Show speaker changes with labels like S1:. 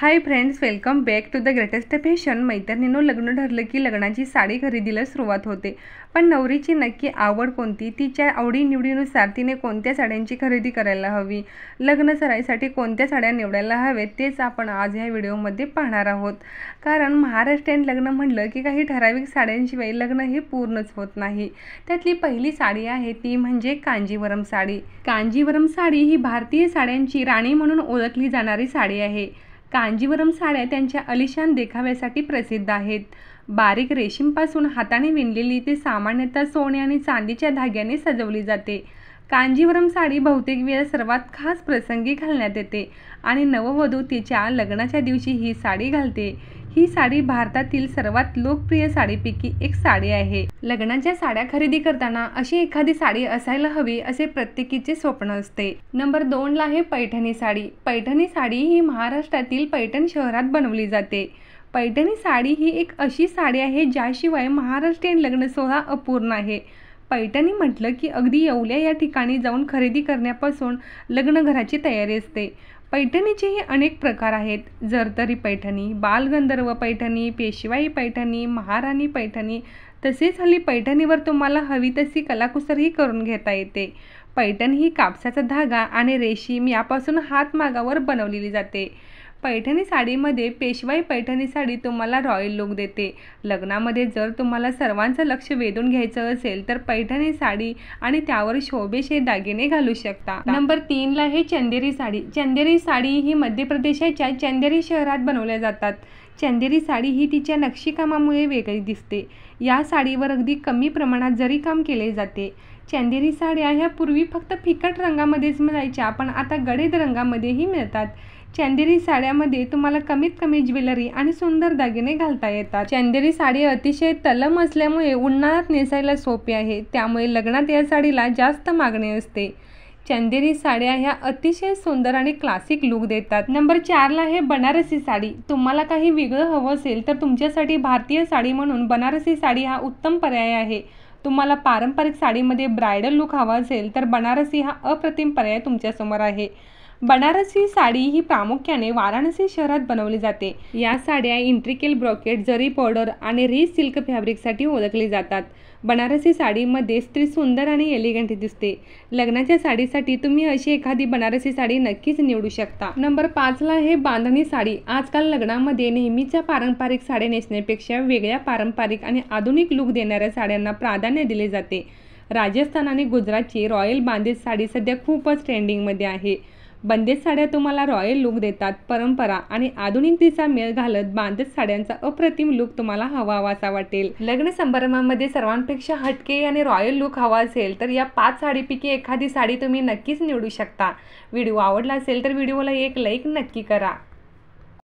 S1: High friends, welcome back to the greatest fashion. मैत्रिणींनो, लग्न ठरलं की लग्नाची साडी खरेदीला सुरुवात होते, पण नवरीची नक्की आवड कोणती, तिच्या आवडीनिवडीनुसार तिने कोणत्या साड्यांची खरेदी करायला हवी, लग्न सराईसाठी कोणत्या साड्या निवडायला हवेत, तेच आपण आज ह्या व्हिडिओमध्ये पाहणार आहोत। कारण महाराष्ट्रीयन लग्न म्हटलं की काही ठराविक साड्यांशिवाय लग्न हे पूर्णच होत नाही। त्यातली पहिली साडी आहे ती म्हणजे कांजीवरम साडी। कांजीवरम साडी ही भारतीय साड्यांची राणी म्हणून ओळखली जाणारी साडी आहे। कांजीवरम साड्या त्यांच्या आलिशान देखाव्यासाठी प्रसिद्ध आहेत। बारीक रेशीमपासून हाताने विणलेली ते सामान्यतः सोने आणि चांदीच्या धाग्याने सजवली जाते। कांजीवरम साडी बहुतेक वेळा सर्वात खास प्रसंगी घालण्यात येते आणि नववधू तिच्या लग्नाच्या दिवशी ही साडी घालते। ही साडी भारतातील सर्वात लोकप्रिय साडीपैकी एक साडी आहे। लग्नाच्या साड्या खरेदी करताना अशी एखादी साडी असायला हवी असे प्रत्येकीचे स्वप्न असते। नंबर 2 ला आहे पैठणी साडी। पैठणी साडी ही महाराष्ट्रातील पैठण शहरात बनवली जाते। पैठणी साडी ही एक अशी साडी आहे ज्याशिवाय महाराष्ट्रीयन लग्न सोहळा अपूर्ण आहे। पैठणी म्हटलं की अगदी येवल्या या ठिकाणी जाऊन खरेदी करण्यापासून लग्नघराची तयारी असते। पैठणीचेही अनेक प्रकार आहेत, जरतरी पैठणी, बालगंधर्व पैठणी, पेशवाई पैठणी, महाराणी पैठणी, तसेच हल्ली पैठणीवर तुम्हाला हवी तशी कलाकुसरही करून घेता येते। पैठणी ही कापसाचा धागा आणि रेशीम यापासून हातमागावर बनवलेली जाते। पैठणी साडीमध्ये पेशवाई पैठणी साडी तुम्हाला रॉयल लुक देते। लग्नामध्ये जर तुम्हाला सर्वांचं लक्ष वेधून घ्यायचं असेल तर पैठणी साडी आणि त्यावर शोभेचे दागिने घालू शकता। नंबर 3 ला आहे चंदेरी साडी। चंदेरी साडी ही मध्य प्रदेशाच्या चंदेरी शहरात बनवल्या जातात। चंदेरी साडी ही तिच्या नक्षीकामामुळे वेगळी दिसते। या साडीवर अगदी कमी प्रमाणात जरी काम केले जाते। चंदेरी साड्या ह्या पूर्वी फक्त फिकट रंगामध्येच मिळायच्या, पण आता गडद रंगामध्येही मिळतात। चंदेरी साड्यामध्ये तुम्हाला कमीत कमी ज्वेलरी आणि सुंदर दागिने घालता येतात। चंदेरी साडी अतिशय तलम असल्यामुळे उन्हाळ्यात नेसायला सोपी आहे, त्यामुळे लग्नात या साडीला जास्त मागणी असते। चंदेरी साड्या ह्या अतिशय सुंदर आणि क्लासिक लुक देतात। नंबर 4 ला आहे बनारसी साडी। तुम्हाला काही वेगळं हवं असेल तर तुमच्यासाठी भारतीय साडी म्हणून बनारसी साडी हा उत्तम पर्याय आहे। तुम्हाला पारंपरिक साडीमध्ये ब्रायडल लुक हवा असेल तर बनारसी हा अप्रतिम पर्याय तुमच्यासमोर आहे। बनारसी साडी ही प्रामुख्याने वाराणसी शहरात बनवली जाते। या साड्या इंट्रिकेट ब्रॉकेट, जरी बॉर्डर आणि रिच सिल्क फॅब्रिकसाठी ओळखली जातात। बनारसी साडीमध्ये स्त्री सुंदर आणि एलिगंट दिसते। लग्नाच्या साडीसाठी तुम्ही अशी एखादी बनारसी साडी नक्कीच निवडू शकता। नंबर 5 ला आहे बांधणी साडी। आजकाल लग्नामध्ये नेहमीच्या पारंपरिक साड्या नेसण्यापेक्षा वेगळ्या पारंपरिक आणि आधुनिक लुक देणाऱ्या साड्यांना प्राधान्य दिले जाते। राजस्थान आणि गुजरातची रॉयल बांधेज साडी सध्या खूपच ट्रेंडिंगमध्ये आहे। बंदेज साड्या तुम्हाला रॉयल लुक देतात। परंपरा आणि आधुनिकतेचा मेळ घालत बांधेज साड्यांचा अप्रतिम लुक तुम्हाला हवासा वाटेल। लग्न समारंभामध्ये सर्वांपेक्षा हटके आणि रॉयल लुक हवा असेल तर या 5 साडीपैकी एखादी साडी तुम्ही नक्कीच निवडू शकता। व्हिडिओ आवडला असेल तर व्हिडिओला एक लाईक नक्की करा।